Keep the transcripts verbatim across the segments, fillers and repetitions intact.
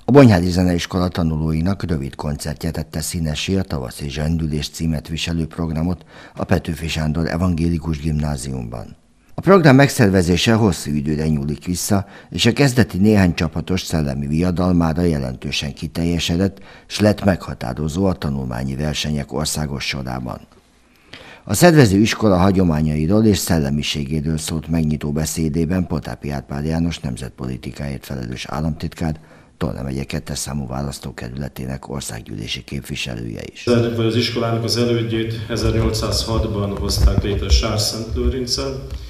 A Bonyhádi Zeneiskola tanulóinak rövid koncertje tette színessé a Tavaszi Zsendülés címet viselő programot a Petőfi Sándor Evangélikus Gimnáziumban. A program megszervezése hosszú időre nyúlik vissza, és a kezdeti néhány csapatos szellemi viadalmára jelentősen kiteljesedett, s lett meghatározó a tanulmányi versenyek országos sorában. A szervező iskola hagyományairól és szellemiségéről szólt megnyitó beszédében Potápi Árpád János nemzetpolitikáért felelős államtitkár, Tolna megye kettes számú választókerületének országgyűlési képviselője is. Az iskolának az elődjét ezernyolcszázhatban hozták létre Sárszent-Lőrincen.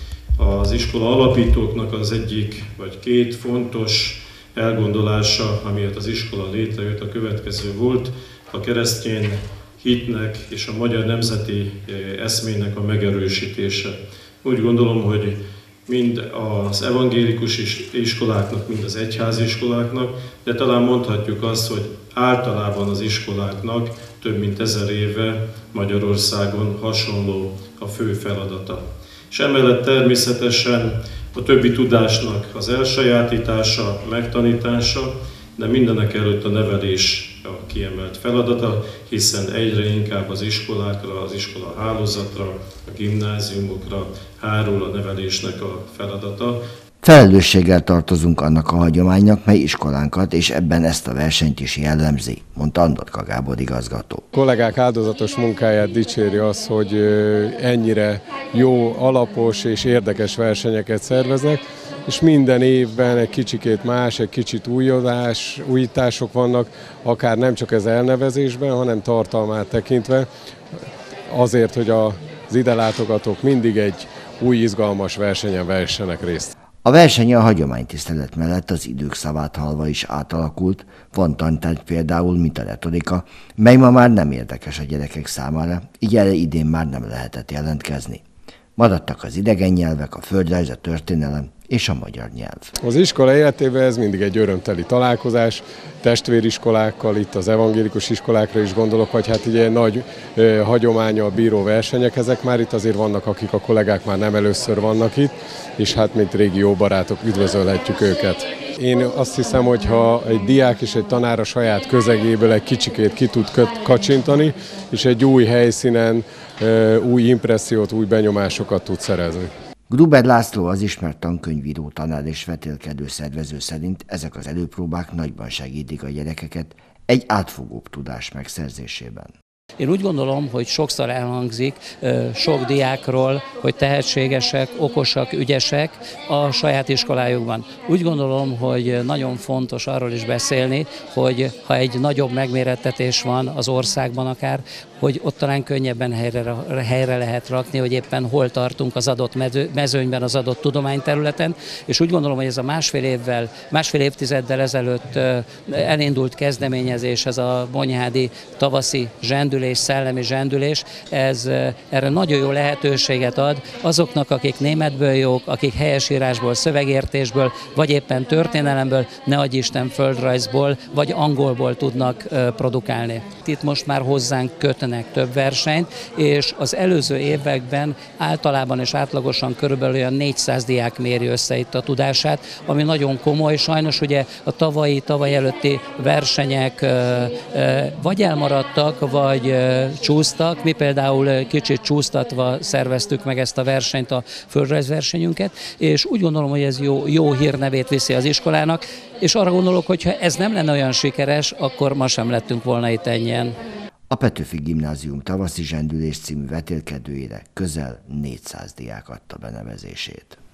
Az iskola alapítóknak az egyik vagy két fontos elgondolása, amiért az iskola létrejött, a következő volt: a keresztény hitnek és a magyar nemzeti eszmének a megerősítése. Úgy gondolom, hogy mind az evangélikus iskoláknak, mind az egyházi iskoláknak, de talán mondhatjuk azt, hogy általában az iskoláknak több mint ezer éve Magyarországon hasonló a fő feladata. És emellett természetesen a többi tudásnak az elsajátítása, megtanítása, de mindenek előtt a nevelés a kiemelt feladata, hiszen egyre inkább az iskolákra, az iskola hálózatra, a gimnáziumokra hárul a nevelésnek a feladata. Felelősséggel tartozunk annak a hagyománynak, mely iskolánkat, és ebben ezt a versenyt is jellemzi, mondta Andorka Gábor igazgató. A kollégák áldozatos munkáját dicséri az, hogy ennyire jó, alapos és érdekes versenyeket szerveznek, és minden évben egy kicsikét más, egy kicsit újodás, újítások vannak, akár nem csak az elnevezésben, hanem tartalmát tekintve, azért, hogy az ide látogatók mindig egy új, izgalmas versenyen vessenek részt. A verseny a hagyománytisztelet mellett az idők szavát hallva is átalakult, van tantárgy például, mint a retorika, mely ma már nem érdekes a gyerekek számára, így erre idén már nem lehetett jelentkezni. Maradtak az idegen nyelvek, a földrajz, a történelem és a magyar nyelv. Az iskola életében ez mindig egy örömteli találkozás, testvériskolákkal, itt az evangélikus iskolákra is gondolok, vagy hát ugye nagy eh, hagyománnyal bíró versenyek, ezek már itt azért vannak, akik a kollégák már nem először vannak itt, és hát mint régi jó barátok üdvözölhetjük őket. Én azt hiszem, hogy ha egy diák és egy tanár a saját közegéből egy kicsikét ki tud kacsintani, és egy új helyszínen új impressziót, új benyomásokat tud szerezni. Gruber László, az ismert tankönyvíró, tanár és vetélkedő szervező szerint ezek az előpróbák nagyban segítik a gyerekeket egy átfogóbb tudás megszerzésében. Én úgy gondolom, hogy sokszor elhangzik sok diákról, hogy tehetségesek, okosak, ügyesek a saját iskolájukban. Úgy gondolom, hogy nagyon fontos arról is beszélni, hogy ha egy nagyobb megmérettetés van az országban akár, hogy ott talán könnyebben helyre, helyre lehet rakni, hogy éppen hol tartunk az adott mezőnyben, az adott tudományterületen, és úgy gondolom, hogy ez a másfél évvel, másfél évtizeddel ezelőtt elindult kezdeményezés, ez a bonyhádi tavaszi zsendülés, szellemi zsendülés, ez erre nagyon jó lehetőséget ad azoknak, akik németből jók, akik helyesírásból, szövegértésből, vagy éppen történelemből, ne adj Isten földrajzból, vagy angolból tudnak produkálni. Itt most már hozzánk kötnek több versenyt, és az előző években általában és átlagosan körülbelül olyan négyszáz diák méri össze itt a tudását, ami nagyon komoly. Sajnos ugye a tavalyi, tavaly előtti versenyek vagy elmaradtak, vagy csúsztak. Mi például kicsit csúsztatva szerveztük meg ezt a versenyt, a földrajzversenyünket, és úgy gondolom, hogy ez jó, jó hírnevét viszi az iskolának, és arra gondolok, hogy ha ez nem lenne olyan sikeres, akkor ma sem lettünk volna itt ennyien. A Petőfi Gimnázium tavaszi zsendülés című vetélkedőjére közel négyszáz diák adta benevezését.